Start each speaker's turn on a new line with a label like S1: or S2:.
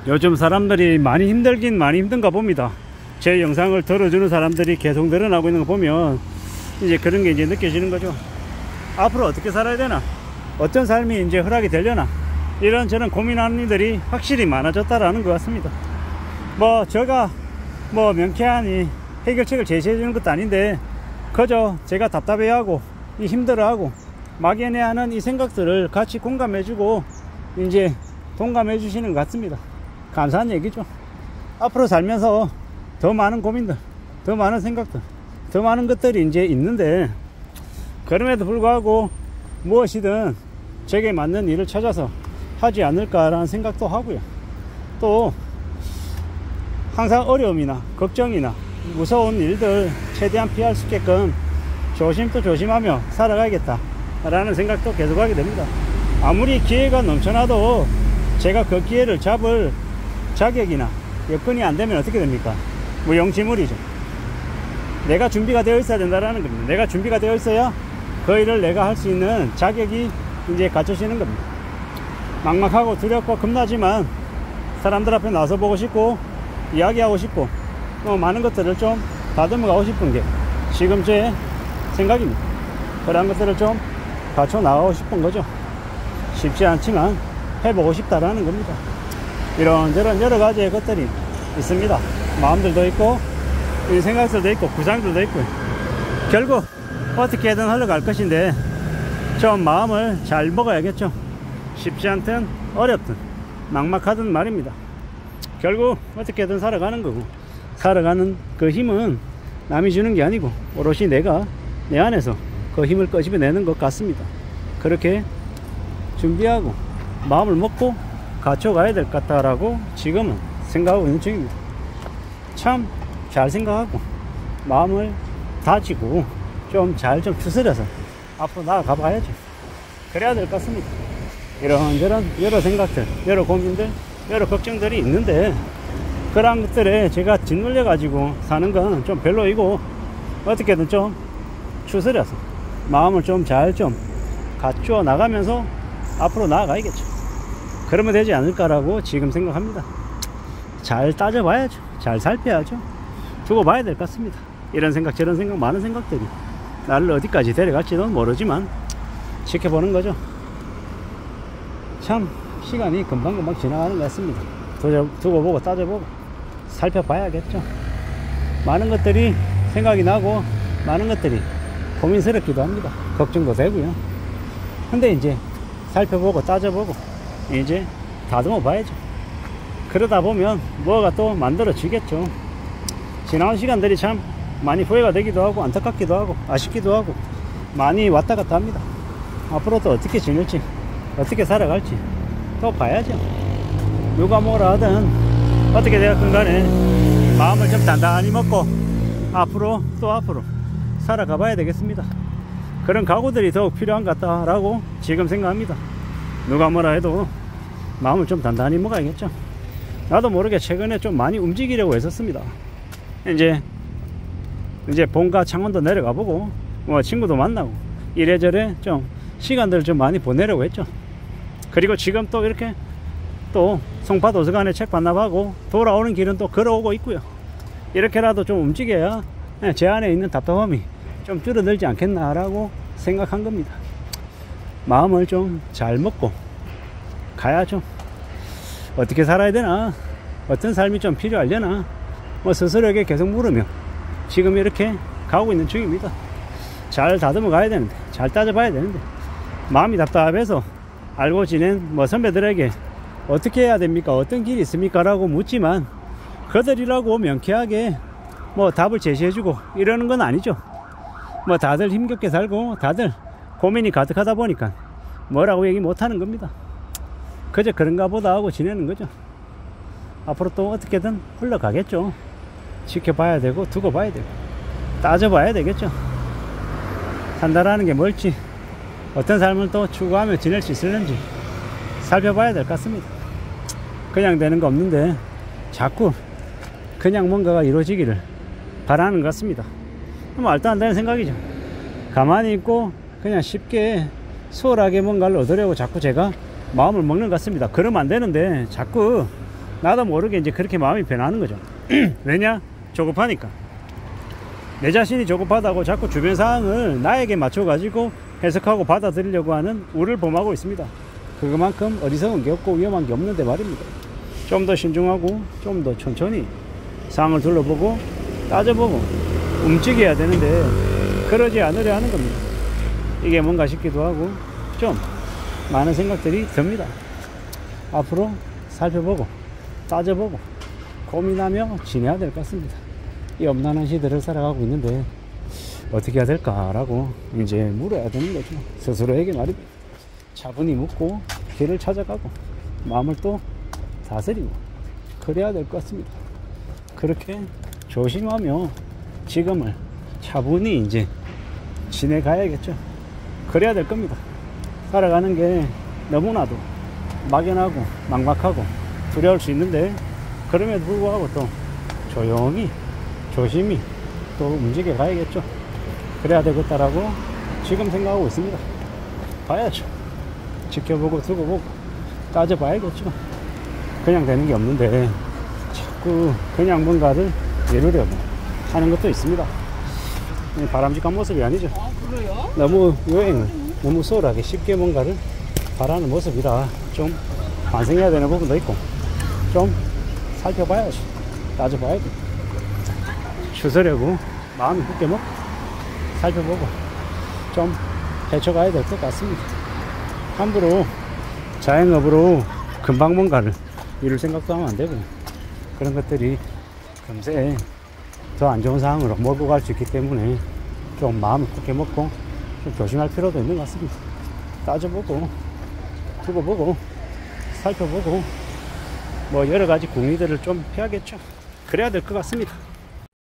S1: 요즘 사람들이 많이 힘들긴 많이 힘든가 봅니다. 제 영상을 들어주는 사람들이 계속 늘어나고 있는 거 보면 이제 그런 게 이제 느껴지는 거죠. 앞으로 어떻게 살아야 되나, 어떤 삶이 이제 허락이 되려나, 이런저런 고민하는 이들이 확실히 많아졌다라는 것 같습니다. 제가 명쾌한 해결책을 제시해 주는 것도 아닌데, 그저 제가 답답해하고 힘들어하고 막연해하는 이 생각들을 같이 공감해주고 이제 동감해 주시는 것 같습니다. 감사한 얘기죠. 앞으로 살면서 더 많은 고민들, 더 많은 생각들, 더 많은 것들이 이제 있는데, 그럼에도 불구하고 무엇이든 제게 맞는 일을 찾아서 하지 않을까라는 생각도 하고요. 또 항상 어려움이나 걱정이나 무서운 일들 최대한 피할 수 있게끔 조심도 조심하며 살아가야겠다 라는 생각도 계속 하게 됩니다. 아무리 기회가 넘쳐나도 제가 그 기회를 잡을 자격이나 여건이 안 되면 어떻게 됩니까? 무용지물이죠. 내가 준비가 되어 있어야 된다라는 겁니다. 내가 준비가 되어 있어야 그 일을 내가 할 수 있는 자격이 이제 갖춰지는 겁니다. 막막하고 두렵고 겁나지만 사람들 앞에 나서 보고 싶고 이야기하고 싶고 많은 것들을 좀 다듬어 가고 싶은 게 지금 제 생각입니다. 그런 것들을 좀 갖춰 나가고 싶은 거죠. 쉽지 않지만 해보고 싶다라는 겁니다. 이런저런 여러 가지의 것들이 있습니다. 마음들도 있고 생각들도 있고 구상들도 있고, 결국 어떻게든 흘러갈 것인데 좀 마음을 잘 먹어야겠죠. 쉽지 않든 어렵든 막막하든 말입니다. 결국 어떻게든 살아가는 거고, 살아가는 그 힘은 남이 주는 게 아니고 오롯이 내가 내 안에서 그 힘을 끄집어내는 것 같습니다. 그렇게 준비하고 마음을 먹고 갖춰가야 될 것 같다라고 지금은 생각하고 있는 중입니다. 참 잘 생각하고 마음을 다지고 좀 추스려서 앞으로 나아가 봐야죠. 그래야 될 것 같습니다. 이런저런 여러 생각들, 여러 고민들, 여러 걱정들이 있는데, 그런 것들에 제가 짓눌려 가지고 사는 건 좀 별로이고, 어떻게든 좀 추스려서 마음을 잘 갖추어 나가면서 앞으로 나아가야겠죠. 그러면 되지 않을까라고 지금 생각합니다. 잘 따져봐야죠. 잘 살펴야죠. 두고 봐야 될 것 같습니다. 이런 생각 저런 생각 많은 생각들이 나를 어디까지 데려갈지는 모르지만 지켜보는 거죠. 참 시간이 금방금방 지나가는 것 같습니다. 두고 보고 따져보고 살펴봐야겠죠. 많은 것들이 생각이 나고 많은 것들이 고민스럽기도 합니다. 걱정도 되고요. 근데 이제 살펴보고 따져보고 이제 다듬어 봐야죠. 그러다 보면 뭐가 또 만들어지겠죠. 지나온 시간들이 참 많이 후회가 되기도 하고 안타깝기도 하고 아쉽기도 하고 많이 왔다 갔다 합니다. 앞으로 또 어떻게 지낼지 어떻게 살아갈지 또 봐야죠. 누가 뭐라 하든 어떻게 되었든 간에 마음을 좀 단단히 먹고 앞으로 살아가 봐야 되겠습니다. 그런 각오들이 더욱 필요한 것 같다라고 지금 생각합니다. 누가 뭐라 해도 마음을 좀 단단히 먹어야겠죠. 나도 모르게 최근에 좀 많이 움직이려고 했었습니다. 이제 본가 창원도 내려가 보고 친구도 만나고 이래저래 좀 시간들을 좀 많이 보내려고 했죠. 그리고 지금 또 이렇게 또 송파 도서관에 책 반납하고 돌아오는 길은 또 걸어오고 있고요. 이렇게라도 좀 움직여야 제 안에 있는 답답함이 좀 줄어들지 않겠나라고 생각한 겁니다. 마음을 좀 잘 먹고 가야죠. 어떻게 살아야 되나, 어떤 삶이 좀 필요하려나 스스로에게 계속 물으며 지금 이렇게 가고 있는 중입니다. 잘 다듬어 가야 되는데, 잘 따져봐야 되는데, 마음이 답답해서 알고 지낸 선배들에게 어떻게 해야 됩니까, 어떤 길이 있습니까 라고 묻지만 그들이라고 명쾌하게 답을 제시해주고 이러는 건 아니죠. 다들 힘겹게 살고 다들 고민이 가득하다 보니까 뭐라고 얘기 못하는 겁니다. 그저 그런가 보다 하고 지내는 거죠. 앞으로 또 어떻게든 흘러가겠죠. 지켜봐야 되고 두고 봐야 되고 따져봐야 되겠죠. 산다라는 게 뭘지, 어떤 삶을 또 추구하며 지낼 수 있을는지 살펴봐야 될 것 같습니다. 그냥 되는 거 없는데 자꾸 그냥 뭔가가 이루어지기를 바라는 것 같습니다. 말도 안 되는 생각이죠. 가만히 있고 그냥 쉽게 수월하게 뭔가를 얻으려고 자꾸 제가 마음을 먹는 것 같습니다. 그러면 안 되는데 자꾸 나도 모르게 이제 그렇게 마음이 변하는 거죠. 왜냐? 조급하니까. 내 자신이 조급하다고 자꾸 주변 상황을 나에게 맞춰 가지고 해석하고 받아들이려고 하는 우를 범하고 있습니다. 그만큼 어리석은 게 없고 위험한 게 없는데 말입니다. 좀 더 신중하고 좀 더 천천히 상황을 둘러보고 따져보고 움직여야 되는데 그러지 않으려 하는 겁니다. 이게 뭔가 싶기도 하고 좀 많은 생각들이 듭니다. 앞으로 살펴보고 따져보고 고민하며 지내야 될 것 같습니다. 이 엄난한 시대를 살아가고 있는데 어떻게 해야 될까라고 이제 물어야 되는 거죠. 스스로에게 말입니다. 차분히 묻고 길을 찾아가고 마음을 또 다스리고 그래야 될 것 같습니다. 그렇게 조심하며 지금을 차분히 이제 지내가야겠죠. 그래야 될 겁니다. 살아가는 게 너무나도 막연하고 막막하고 두려울 수 있는데 그럼에도 불구하고 또 조용히 조심히 또 움직여 가야겠죠. 그래야 되겠다라고 지금 생각하고 있습니다. 봐야죠. 지켜보고 두고 보고 따져봐야겠죠. 그냥 되는 게 없는데 자꾸 그냥 뭔가를 이루려고 하는 것도 있습니다. 바람직한 모습이 아니죠.
S2: 아, 그래요?
S1: 너무 여행을 너무 소홀하게 쉽게 뭔가를 바라는 모습이라 좀 반성해야 되는 부분도 있고 좀 살펴봐야지. 따져봐야 돼. 추스려고 마음이 굳게 먹고 살펴보고 좀 헤쳐가야 될 것 같습니다. 함부로 자영업으로 금방 뭔가를 이룰 생각도 하면 안 되고 그런 것들이 금세 더 안 좋은 상황으로 몰고 갈 수 있기 때문에 좀 마음을 굳게 먹고 좀 조심할 필요도 있는 것 같습니다. 따져보고 두고 보고 살펴보고 뭐 여러 가지 궁리들을 좀 해야겠죠. 그래야 될 것 같습니다.